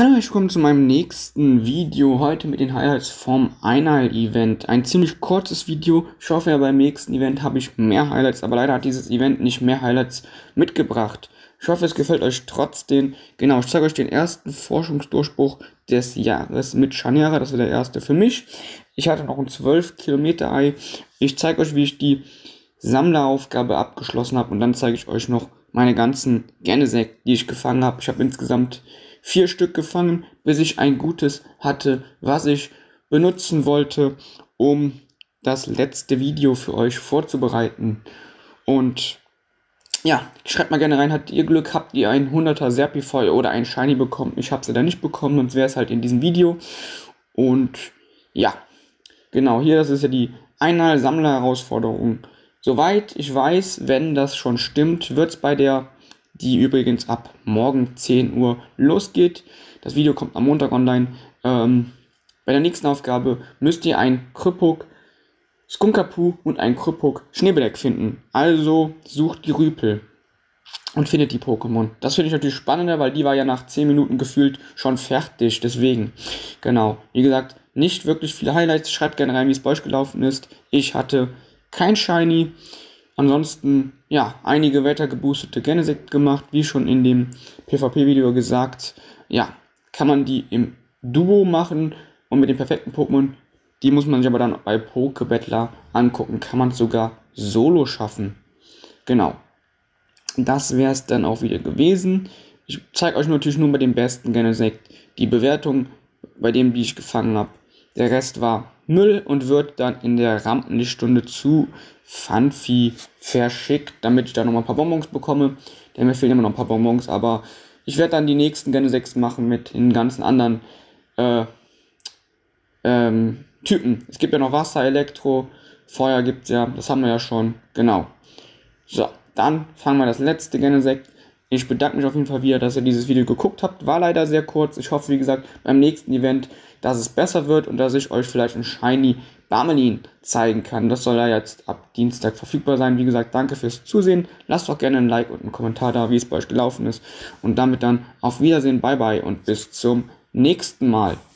Hallo und willkommen zu meinem nächsten Video, heute mit den Highlights vom Einheil-Event. Ein ziemlich kurzes Video, ich hoffe ja beim nächsten Event habe ich mehr Highlights, aber leider hat dieses Event nicht mehr Highlights mitgebracht. Ich hoffe es gefällt euch trotzdem. Genau, ich zeige euch den ersten Forschungsdurchbruch des Jahres mit Chaniara, das war der erste für mich. Ich hatte noch ein 12 Kilometer Ei. Ich zeige euch, wie ich die Sammleraufgabe abgeschlossen habe und dann zeige ich euch noch meine ganzen Genesect, die ich gefangen habe. Ich habe insgesamt 4 Stück gefangen, bis ich ein gutes hatte, was ich benutzen wollte, um das letzte Video für euch vorzubereiten. Und ja, schreibt mal gerne rein, habt ihr Glück, habt ihr ein 100er Serpify oder ein Shiny bekommen? Ich habe sie da nicht bekommen, sonst wäre es halt in diesem Video. Und ja, genau, hier, das ist ja die Einmal-Sammler-Herausforderung. Soweit ich weiß, wenn das schon stimmt, wird es bei der, die übrigens ab morgen 10 Uhr losgeht. Das Video kommt am Montag online. Bei der nächsten Aufgabe müsst ihr ein Krypok Skunkapu und ein Krypok Schneebeleck finden. Also sucht die Rüpel und findet die Pokémon. Das finde ich natürlich spannender, weil die war ja nach 10 Minuten gefühlt schon fertig. Deswegen, genau, wie gesagt, nicht wirklich viele Highlights. Schreibt gerne rein, wie es bei euch gelaufen ist. Ich hatte kein Shiny. Ansonsten, ja, einige wettergeboostete Genesect gemacht, wie schon in dem PvP-Video gesagt. Ja, kann man die im Duo machen und mit den perfekten Pokémon, die muss man sich aber dann bei Pokebattler angucken. Kann man es sogar solo schaffen. Genau. Das wäre es dann auch wieder gewesen. Ich zeige euch natürlich nur bei dem besten Genesect die Bewertung bei dem, die ich gefangen habe. Der Rest war Müll und wird dann in der Rampenlichtstunde zu Funfi verschickt, damit ich da nochmal ein paar Bonbons bekomme. Denn mir fehlen immer noch ein paar Bonbons, aber ich werde dann die nächsten Genesects machen mit den ganzen anderen Typen. Es gibt ja noch Wasser, Elektro, Feuer gibt es ja, das haben wir ja schon, genau. So, dann fangen wir das letzte Genesect. Ich bedanke mich auf jeden Fall wieder, dass ihr dieses Video geguckt habt. War leider sehr kurz. Ich hoffe, wie gesagt, beim nächsten Event, dass es besser wird und dass ich euch vielleicht ein Shiny Barmelin zeigen kann. Das soll ja jetzt ab Dienstag verfügbar sein. Wie gesagt, danke fürs Zusehen. Lasst doch gerne ein Like und einen Kommentar da, wie es bei euch gelaufen ist. Und damit dann auf Wiedersehen, bye bye und bis zum nächsten Mal.